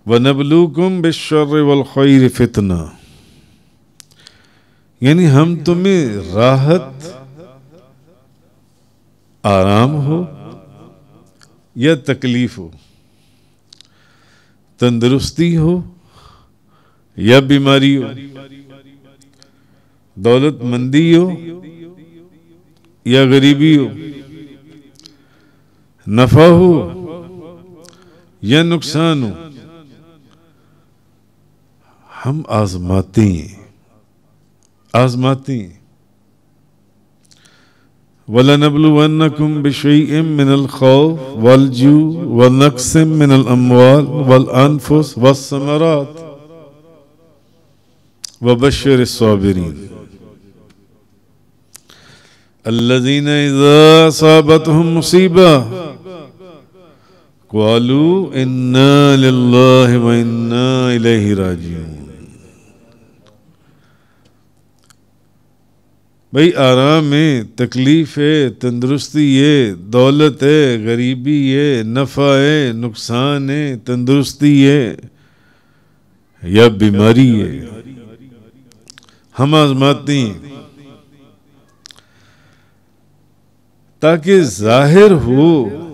वनबलूकुम बिश्शर्रि वल खैरि फितना, यानी हम तुम्हें राहत आराम हो या तकलीफ हो, तंदुरुस्ती हो या बीमारी हो, दौलतमंदी हो या गरीबी हो, नफा हो या नुकसान हो, हम आजमाते हैं। वलनब्लुवन्नकुम बिशैइन मिनल खौफ वल जू व नक्सिम मिनल अम्वाल वल अनफुस वस्समरात वबश्शिरिस साबिरीन अल्लज़ीना इज़ा असाबतहुम मुसीबा क़ालू इन्ना लिल्लाहि व इन्ना इलैहि राजिऊन। भाई आराम है, तकलीफ है, तंदुरुस्ती है, दौलत है, गरीबी है, नफ़ा है, नुकसान है, तंदुरुस्ती है या बीमारी है, हम आजमाते हैं ताकि जाहिर हो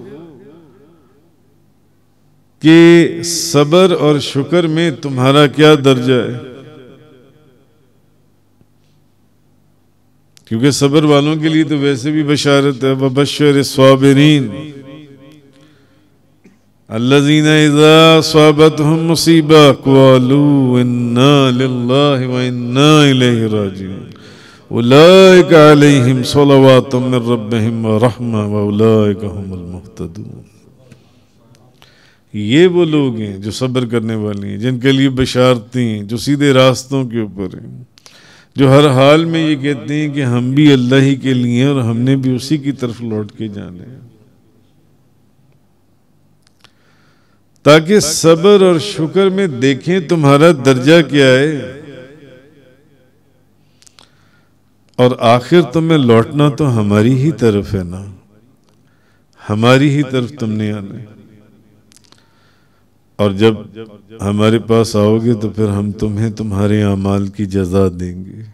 कि सब्र और शुक्र में तुम्हारा क्या दर्जा है। क्योंकि सब्र वालों के लिए तो वैसे भी बशारत है, वबश्शिरिस साबिरीन अल्लज़ीना इज़ा असाबतहुम मुसीबा क़ालू इन्ना लिल्लाहि व इन्ना इलैहि राजिऊन उलाइका अलैहिम सलवातुम मिर रब्बिहिम व रहमा व उलाइका हुमुल मुहतदून। ये वो लोग हैं जो सब्र करने वाले हैं, जिनके लिए बशारतें हैं, जो सीधे रास्तों के ऊपर हैं, जो हर हाल में ये कहते हैं कि हम भी अल्लाह ही के लिए और हमने भी उसी की तरफ लौट के जाना है। ताकि सब्र और शुक्र में देखें तुम्हारा दर्जा क्या है, और आखिर तुम्हें लौटना तो हमारी ही तरफ है ना, हमारी ही तरफ तुमने आना है। और जब हमारे पास आओगे तो फिर हम तुम्हें तुम्हारे अमाल की जज़ा देंगे।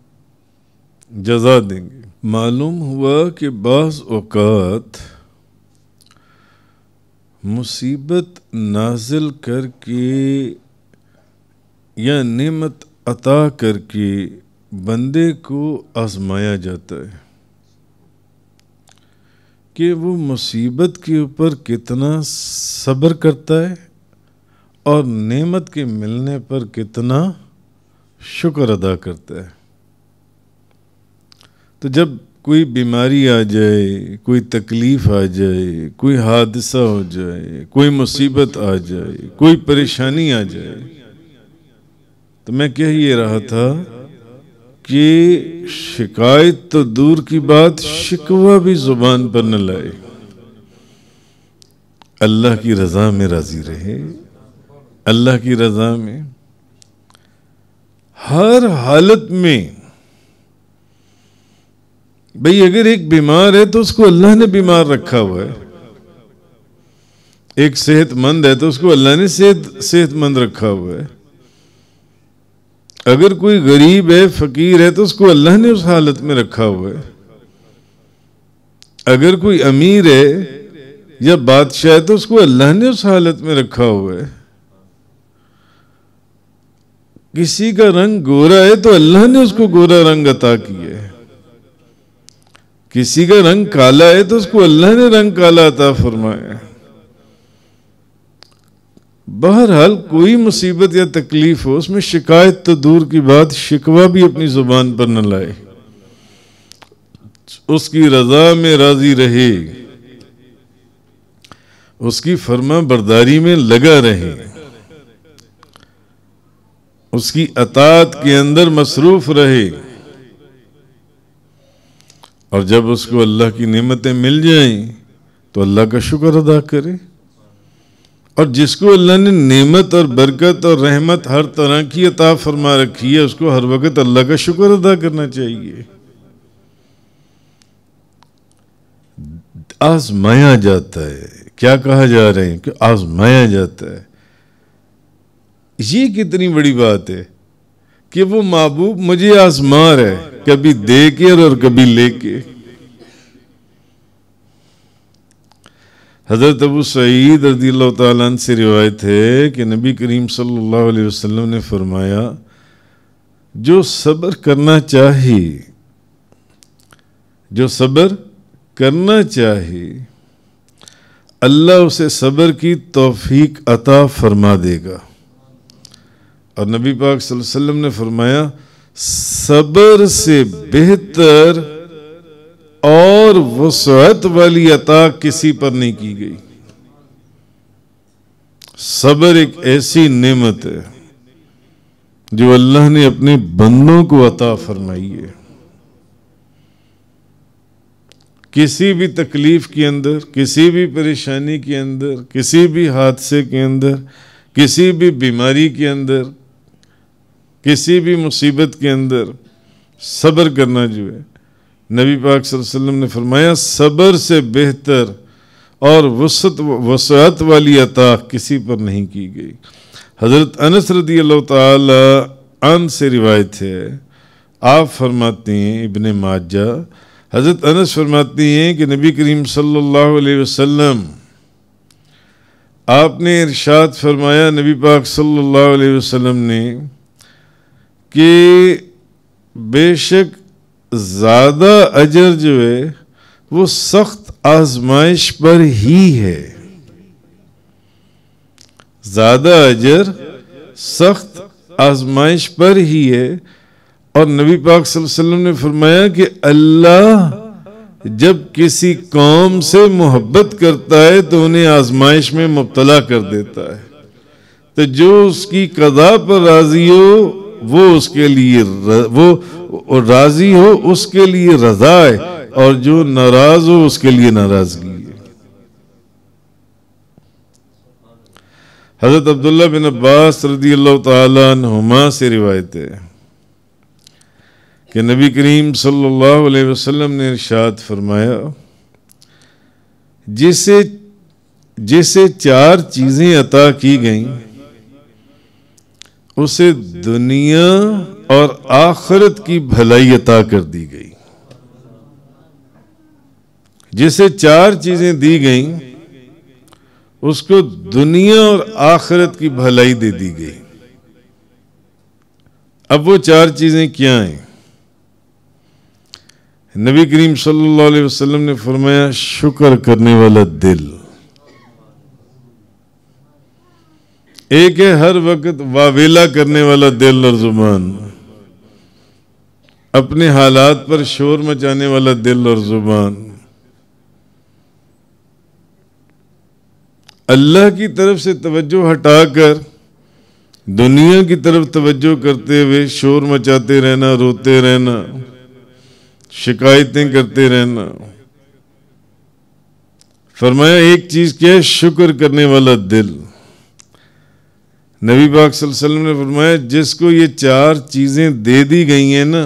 मालूम हुआ कि बाज़ औक़ात मुसीबत नाजिल करके या नेमत अता करके बंदे को आजमाया जाता है कि वो मुसीबत के ऊपर कितना सब्र करता है और नेमत के मिलने पर कितना शुक्र अदा करता है। तो जब कोई बीमारी आ जाए, कोई तकलीफ आ जाए, कोई हादसा हो जाए, कोई मुसीबत आ जाए, कोई परेशानी आ जाए, तो मैं कह ये रहा था कि शिकायत तो दूर की बात, शिकवा भी जुबान पर न लाए। अल्लाह की रज़ा में राजी रहे, अल्लाह की रज़ा में हर हालत में। भाई अगर एक बीमार है तो उसको अल्लाह ने बीमार रखा हुआ है, एक सेहतमंद है तो उसको अल्लाह ने सेहतमंद रखा हुआ है। अगर कोई गरीब है, फकीर है तो उसको अल्लाह ने उस हालत में रखा हुआ है। अगर कोई अमीर है या बादशाह है तो उसको अल्लाह ने उस हालत में रखा हुआ है। किसी का रंग गोरा है तो अल्लाह ने उसको गोरा रंग अता किया है। किसी का रंग काला है तो उसको अल्लाह ने रंग काला अता फरमाया है। बहरहाल कोई मुसीबत या तकलीफ हो, उसमें शिकायत तो दूर की बात, शिकवा भी अपनी जुबान पर न लाए। उसकी रजा में राजी रहे, उसकी फरमा बरदारी में लगा रहे, उसकी अताअत के अंदर मसरूफ रहे। और जब उसको अल्लाह की नेमतें मिल जाएं तो अल्लाह का शुक्र अदा करे। और जिसको अल्लाह ने नेमत और बरकत और रहमत हर तरह की अता फरमा रखी है, उसको हर वक्त अल्लाह का शुक्र अदा करना चाहिए। आजमाया जाता है, क्या कहा जा रहे हैं कि आजमाया जाता है। ये कितनी बड़ी बात है कि वो महबूब मुझे आजमा रहा है, कभी दे के और कभी लेके। हजरत अबू सईद रज़ियल्लाहु ताला अन्हु से रिवायत है कि नबी करीम सल्लल्लाहु अलैहि वसल्लम ने फरमाया, जो सब्र करना चाहे, जो सब्र करना चाहे, अल्लाह उसे सब्र की तौफीक अता फरमा देगा। और नबी पाक सल्लल्लाहु अलैहि वसल्लम ने फरमाया, सब्र से बेहतर और वसअत वाली अता किसी पर नहीं की गई। सब्र एक ऐसी नेमत है जो अल्लाह ने अपने बंदों को अता फरमाई है। किसी भी तकलीफ के अंदर, किसी भी परेशानी के अंदर, किसी भी हादसे के अंदर, किसी भी बीमारी के अंदर, किसी भी मुसीबत के अंदर सब्र करना जो है, नबी पाक सल्लल्लाहु अलैहि वसल्लम ने फरमाया, सब्र से बेहतर और वसअत वाली अता किसी पर नहीं की गई। हज़रत अनस रज़ियल्लाहु ताला अन्हु से रिवायत है, आप फरमाते हैं, इब्ने माजा, हज़रत अनस फरमाती हैं कि नबी करीम सल्लल्लाहु अलैहि वसल्लम आपने इरशाद फरमाया, नबी पाक सल्लल्लाहु अलैहि वसल्लम ने, कि बेशक ज़्यादा अजर जो है वो सख्त आजमाइश पर ही है। ज़्यादा अजर सख्त आजमाइश पर ही है। और नबी पाक सल्लल्लाहु अलैहि वसल्लम ने फरमाया कि अल्लाह जब किसी कौम से मोहब्बत करता है तो उन्हें आजमाइश में मुब्तला कर देता है। तो जो उसकी कदा पर राजी हो वो उसके लिए वो राजी हो उसके लिए रजा है, और जो नाराज हो उसके लिए नाराजगी है। हजरत अब्दुल्लाह बिन अब्बास रज़ियल्लाहु ताला अन्हुमा से रिवायत है कि नबी करीम सल्लल्लाहु अलैहि वसल्लम ने इरशाद फरमाया, जिसे चार चीजें अता की गईं उसे दुनिया और आखिरत की भलाई अता कर दी गई। जिसे चार चीजें दी गईं उसको दुनिया और आखिरत की भलाई दे दी गई। अब वो चार चीजें क्या हैं? नबी करीम सल्लल्लाहु अलैहि वसल्लम ने फरमाया, शुक्र करने वाला दिल। एक है हर वक्त वावेला करने वाला दिल और जुबान, अपने हालात पर शोर मचाने वाला दिल और जुबान। अल्लाह की तरफ से तवज्जो हटाकर दुनिया की तरफ तवज्जो करते हुए शोर मचाते रहना, रोते रहना, शिकायतें करते रहना। फरमाया एक चीज क्या है? शुक्र करने वाला दिल। नबी पाक सल्लल्लाहु अलैहि वसल्लम ने फरमाया, जिसको ये चार चीजें दे दी गई हैं ना,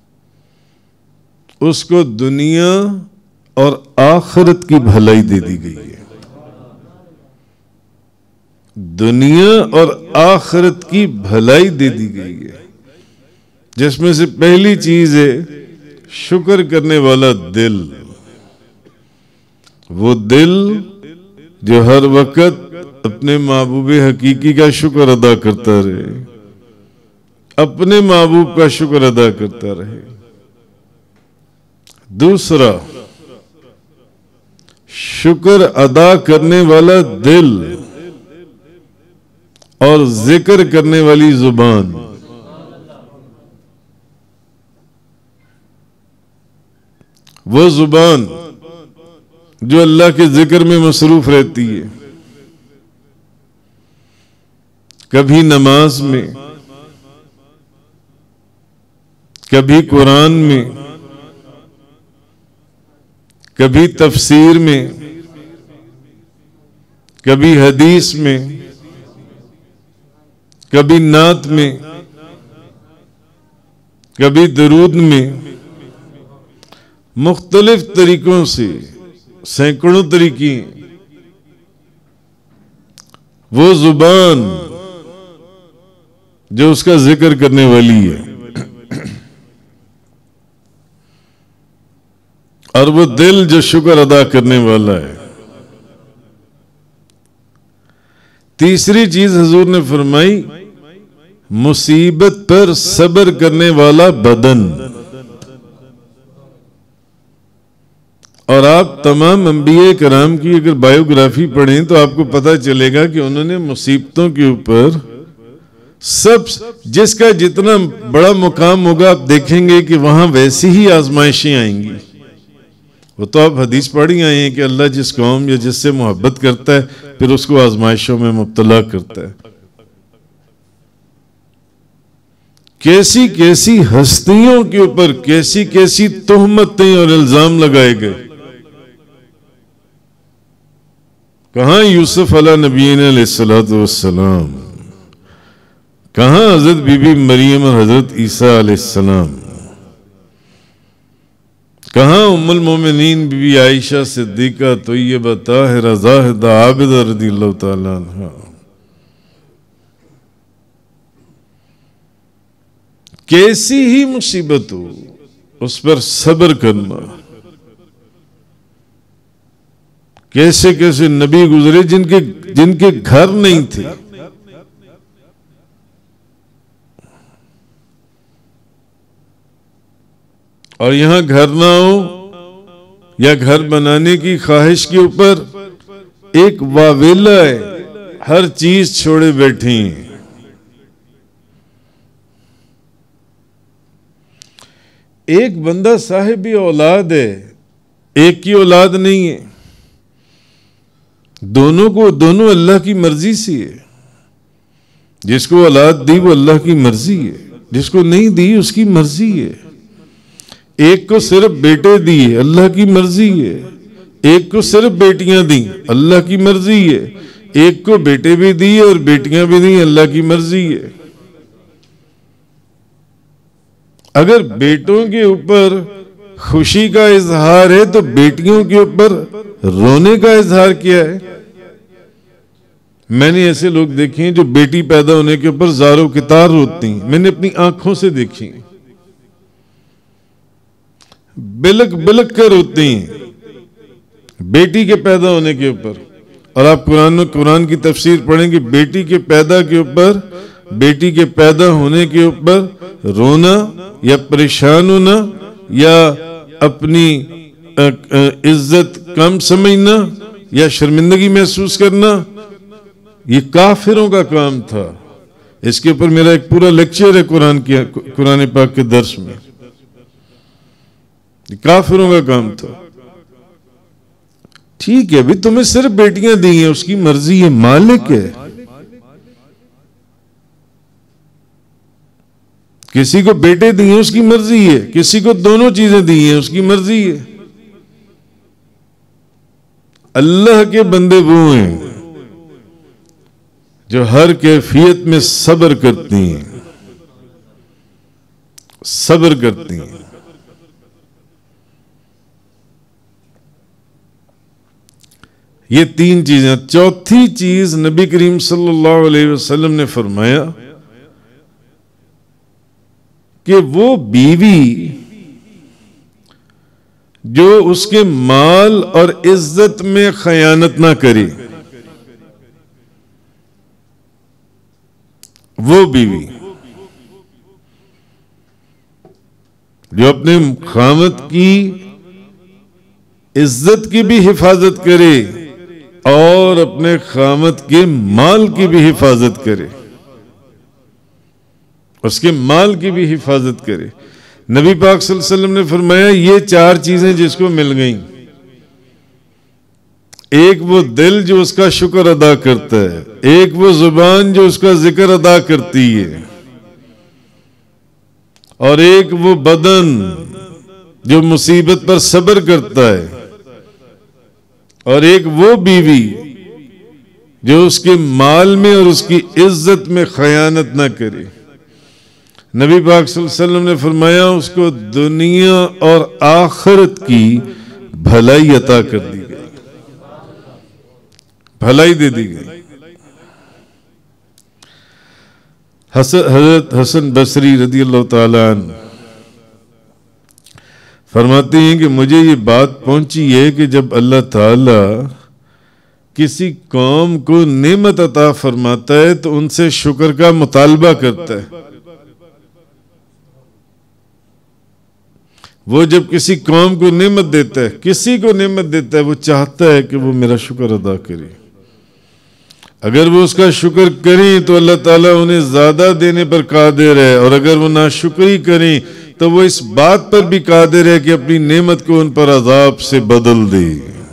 उसको दुनिया और आखिरत की भलाई दे दी गई है। दुनिया और आखिरत की भलाई दे दी गई है, जिसमें से पहली चीज है शुक्र करने वाला दिल। वो दिल जो हर वक्त अपने महबूब हकीकी का शुक्र अदा करता रहे, अपने महबूब का शुक्र अदा करता रहे। दूसरा, शुक्र अदा करने वाला दिल और जिक्र करने वाली जुबान। वो जुबान जो अल्लाह के जिक्र में मसरूफ रहती है, कभी नमाज में, कभी कुरान में, कभी तफसीर में, कभी हदीस में, कभी नात में, कभी दरूद में, मुख्तलिफ तरीकों से, सैकड़ों तरीके। वो जुबान जो उसका जिक्र करने वाली है, और वो दिल जो शुक्र अदा करने वाला है। तीसरी चीज हजूर ने फरमाई, मुसीबत पर सब्र करने वाला बदन। और आप तमाम अंबिया कराम की अगर बायोग्राफी पढ़ें तो आपको पता चलेगा कि उन्होंने मुसीबतों के ऊपर सब, जिसका जितना बड़ा मुकाम होगा आप देखेंगे कि वहां वैसी ही आजमाइशें आएंगी। वो तो आप हदीस पढ़ी आए हैं कि अल्लाह जिस कौम या जिससे मोहब्बत करता है फिर उसको आजमाइशों में मुब्तला करता है। कैसी कैसी हस्तियों के ऊपर कैसी कैसी तोहमतें और इल्जाम लगाए गए। कहां यूसुफ अला नबीन अलैहिस्सलातु वस्सलाम, कहां हजरत बीबी मरियम और हजरत ईसा अलैहिस्सलाम, कहां उम्मुल मोमिनीन बीबी आयशा सिद्दीका तय्यबा ताहिरा ज़ाहिदा आबिदा रज़ियल्लाहु ताला अन्हा। कैसी ही मुसीबत हो उस पर सब्र करना। कैसे कैसे नबी गुजरे जिनके घर नहीं थे, और यहां घर ना हो या घर बनाने की ख्वाहिश के ऊपर एक वावेला है, हर चीज छोड़े बैठे हैं। एक बंदा साहिब औलाद है, एक की औलाद नहीं है, दोनों अल्लाह की मर्जी से है। जिसको औलाद दी वो अल्लाह की मर्जी है, जिसको नहीं दी उसकी मर्जी है। एक को सिर्फ बेटे दिए अल्लाह की मर्जी है, एक को सिर्फ बेटियां दी अल्लाह की मर्जी है, एक को बेटे भी दिए और बेटियां भी दी अल्लाह की मर्जी है। अगर बेटों के ऊपर खुशी का इजहार है तो बेटियों के ऊपर रोने का इजहार क्या है? मैंने ऐसे लोग देखे हैं जो बेटी पैदा होने के ऊपर ज़ारो कितार रोती हैं, मैंने अपनी आंखों से देखी, बिलक बिलक कर रोती हैं बेटी के पैदा होने के ऊपर। और आप कुरान की तफसीर पढ़ेंगे, बेटी के पैदा के ऊपर, बेटी के पैदा होने के ऊपर रोना या परेशान होना या अपनी इज्जत कम समझना या शर्मिंदगी महसूस करना, ये काफिरों का काम था। इसके ऊपर मेरा एक पूरा लेक्चर है कुरान पाक के दर्स में। ये काफिरों का काम था। ठीक है, भी तुम्हें सिर्फ बेटियां दी हैं, उसकी मर्जी है, मालिक है। किसी को बेटे दिए उसकी मर्जी है, किसी को दोनों चीजें दी हैं उसकी मर्जी है। अल्लाह के बंदे वो हैं जो हर कैफियत में सब्र करती हैं, सब्र करती हैं। ये तीन चीजें। चौथी चीज नबी करीम सल्लल्लाहु अलैहि वसल्लम ने फरमाया कि वो बीवी जो उसके माल और इज्जत में खयानत ना करे, वो बीवी जो अपने खामद की इज्जत की भी हिफाजत करे और अपने खामद के माल की भी हिफाजत करे, उसके माल की भी हिफाजत करे। नबी पाक सल्लल्लाहु अलैहि वसल्लम ने फरमाया ये चार चीजें जिसको मिल गई, एक वो दिल जो उसका शुक्र अदा करता है, एक वो जुबान जो उसका जिक्र अदा करती है, और एक वो बदन जो मुसीबत पर सब्र करता है, और एक वो बीवी जो उसके माल में और उसकी इज्जत में खयानत ना करे। नबी पाक सल्लल्लाहु अलैहि वसल्लम ने फरमाया उसको दुनिया और आखिरत की भलाई अता कर दी गई, भलाई दे दी गई। हज़रत हसन बसरी रज़ी अल्लाह ताला अन्हु फरमाते हैं कि मुझे ये बात पहुंची है कि जब अल्लाह ताला किसी कौम को नेमत अता फरमाता है तो उनसे शुक्र का मुतालबा करता है। वो जब किसी कौम को नेमत देता है, किसी को नेमत देता है, वो चाहता है कि वो मेरा शुक्र अदा करे। अगर वो उसका शुक्र करें तो अल्लाह ताला उन्हें ज्यादा देने पर कादिर है, और अगर वो नाशुक्री करें तो वो इस बात पर भी कादिर है कि अपनी नेमत को उन पर अजाब से बदल दे।